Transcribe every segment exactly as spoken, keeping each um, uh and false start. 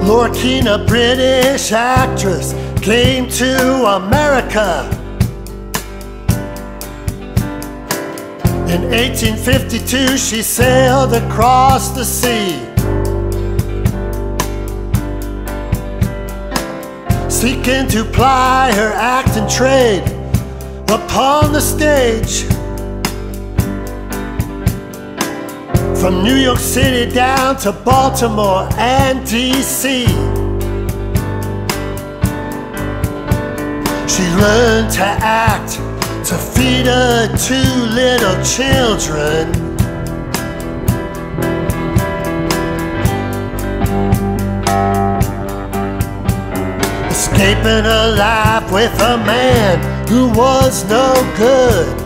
Laura Keene, a British actress, came to America in eighteen fifty-two. She sailed across the sea, seeking to ply her acting trade upon the stage. From New York City down to Baltimore and D C, she learned to act, to feed her two little children. Escaping her life with a man who was no good.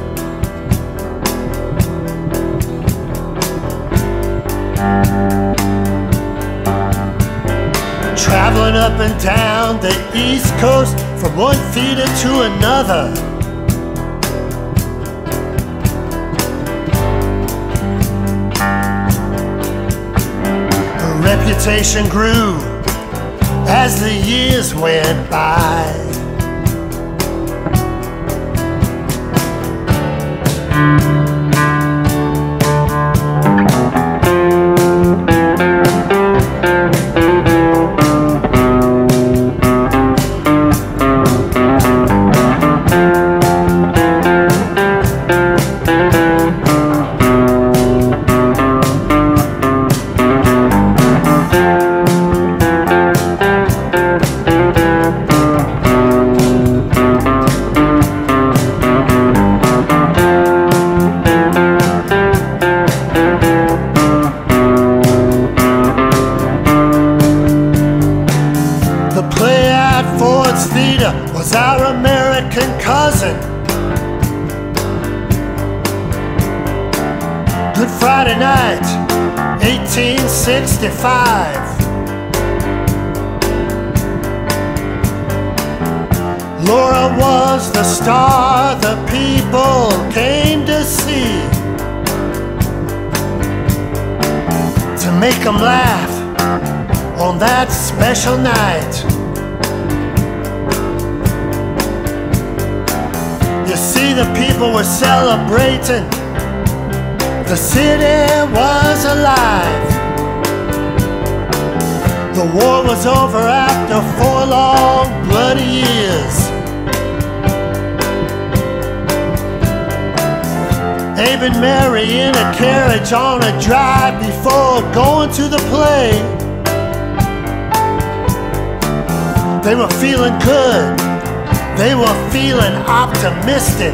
Traveling up and down the East Coast from one theater to another. Her reputation grew as the years went by. Theater was our American cousin. Good Friday night, eighteen sixty-five. Laura was the star the people came to see, to make them laugh on that special night. You see, the people were celebrating. The city was alive. The war was over after four long, bloody years. Abe and Mary in a carriage on a drive before going to the play. They were feeling good. They were feeling optimistic.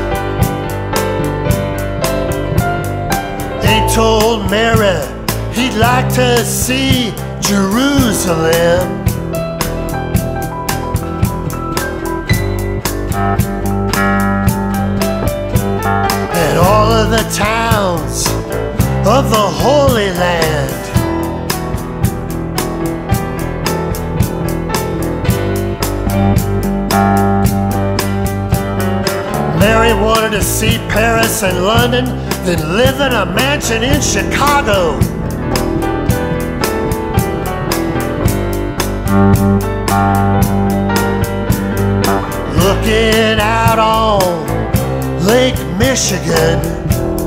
They told Mary he'd like to see Jerusalem. And all of the towns of the Holy Land. Mary wanted to see Paris and London, then live in a mansion in Chicago. Looking out on Lake Michigan.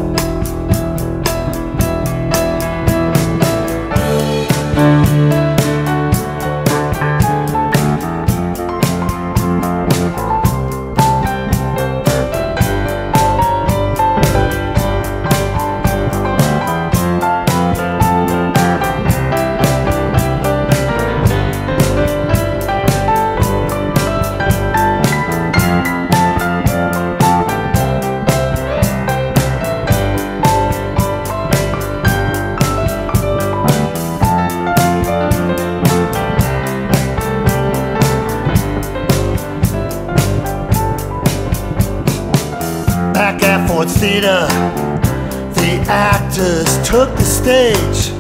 Back at Ford's Theater, the actors took the stage.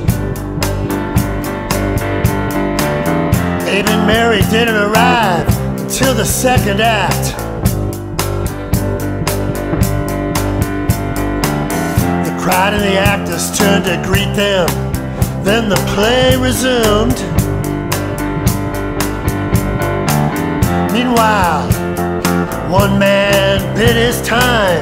Abe and Mary didn't arrive until the second act. The crowd and the actors turned to greet them. Then the play resumed. Meanwhile, one man bid his time.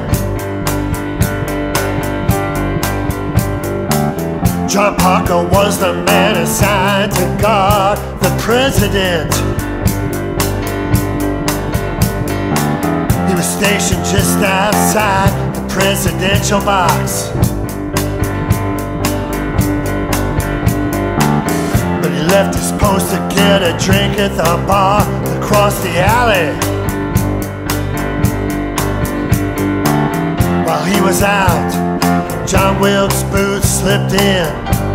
John Parker was the man assigned to guard the president. He was stationed just outside the presidential box. But he left his post to get a drink at the bar across the alley. While he was out, John Wilkes Booth slipped in.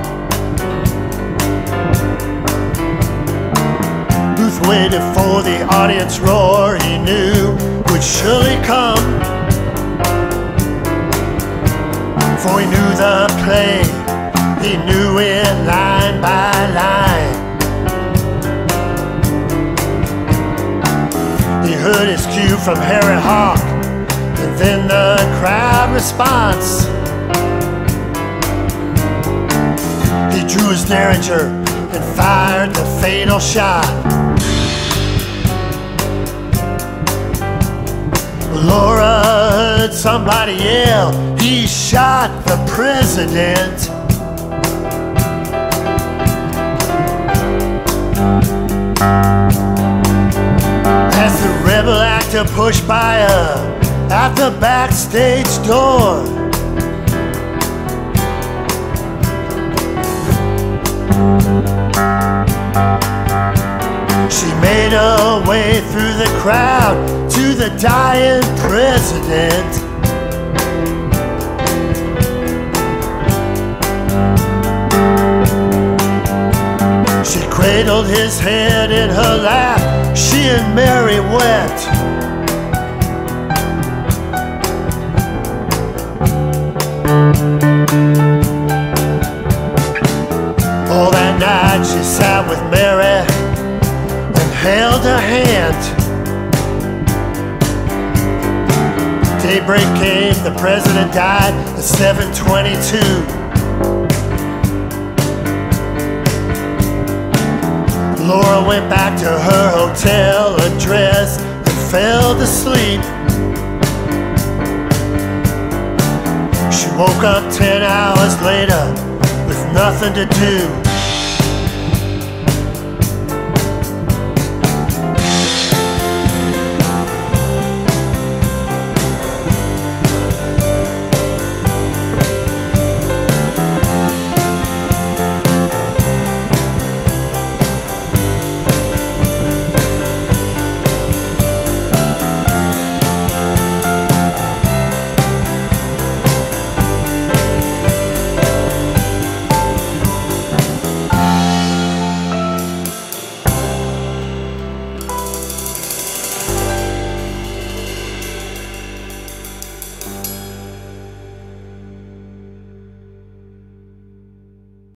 Booth waited for the audience roar he knew would surely come. For he knew the play, he knew it line by line. He heard his cue from Harry Hawk, and then the crowd response. He drew his Derringer and fired the fatal shot. Laura heard somebody yell, "He shot the president." As the rebel actor pushed by her at the backstage door, she made her way through the crowd to the dying president. She cradled his head in her lap, she and Mary wept. All that night she sat with Mary and held her hand. Daybreak came, the president died at seven twenty-two. Laura went back to her hotel address and fell to sleep. She woke up ten hours later with nothing to do.